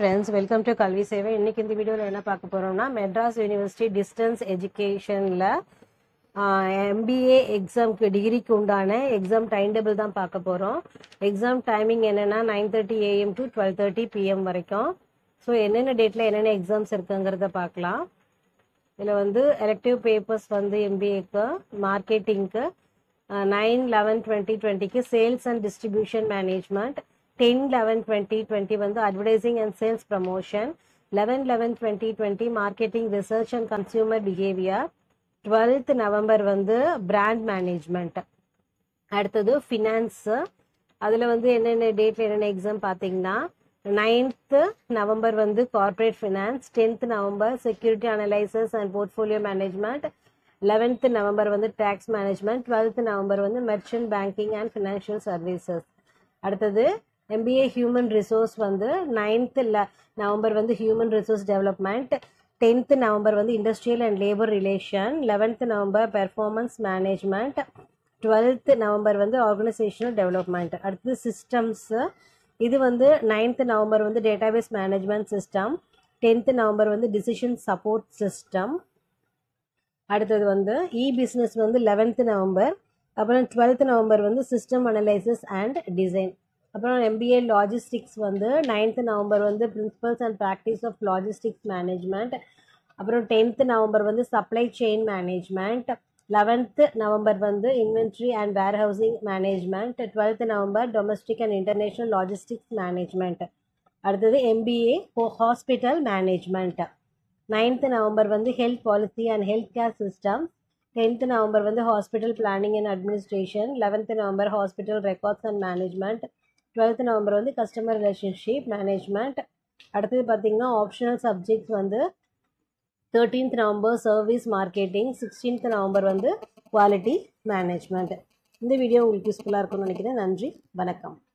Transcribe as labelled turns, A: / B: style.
A: friends, welcome to Kalvi Seva. இன்னைக்கு இந்த வீடியோல என்ன பார்க்க போறோம்னா மெட்ராஸ் யுனிவர்சிட்டி டிஸ்டன்ஸ் எஜுகேஷன்ல MBA எக்ஸாம்க்கு டிகிரிக்கு உண்டான எக்ஸாம் டைம் டேபிள் தான் பார்க்க போறோம். எக்ஸாம் டைமிங் என்னன்னா 9:30 AM to 12:30 PM வரைக்கும். ஸோ என்னென்ன டேட்ல என்னென்ன எக்ஸாம்ஸ் இருக்குங்கிறத பார்க்கலாம். இதில் வந்து எலெக்டிவ் பேப்பர்ஸ் வந்து MBAக்கு, மார்க்கெட்டிங்க்கு 9/11/2020க்கு சேல்ஸ் அண்ட் டிஸ்ட்ரிபியூஷன் மேனேஜ்மெண்ட், 10/11/2020 வந்து advertising and sales promotion, 11/11/2020 marketing research and consumer behaviour, 12th November வந்து பிராண்ட் மேனேஜ்மெண்ட். அடுத்தது ஃபினான்ஸ். அதில் வந்து என்னென்ன டேட்ல என்னென்ன எக்ஸாம் பார்த்தீங்கன்னா 9th நவம்பர் வந்து corporate finance, 10th November security analysis and portfolio management, 11th November வந்து டேக்ஸ் மேனேஜ்மெண்ட், 12th நவம்பர் வந்து merchant banking and financial services. அடுத்தது MBA ஹியூமன் ரிசோர்ஸ் வந்து 9th நவம்பர் வந்து human resource development, 10th November வந்து industrial and labour relation, 11th November performance management, 12th November வந்து organisational development. அடுத்தது systems. இது வந்து 9th November வந்து database management system, 10th November வந்து டிசிஷன் சப்போர்ட் சிஸ்டம். அடுத்தது வந்து பிஸ்னஸ் வந்து 11th நவம்பர். அப்புறம் 12th நவம்பர் வந்து சிஸ்டம் அனலைசிஸ் அண்ட் டிசைன். அப்புறம் MBA லாஜிஸ்டிக்ஸ் வந்து 9th நவம்பர் வந்து principles and practice of logistics management. அப்புறம் 10th நவம்பர் வந்து supply chain management, 11th November வந்து inventory and warehousing management, 12th November domestic and international logistics management. அடுத்தது MBA hospital management. 9th November வந்து health policy and health care system, 10th November வந்து hospital planning and administration, 11th November hospital records and management, 12th November வந்து customer relationship management. அடுத்தது பார்த்தீங்கன்னா optional subjects வந்து 13th November service marketing, 16th November வந்து quality management. இந்த video உங்களுக்கு யூஸ்ஃபுல்லாக இருக்கும்னு நினைக்கிறேன். நன்றி, வணக்கம்.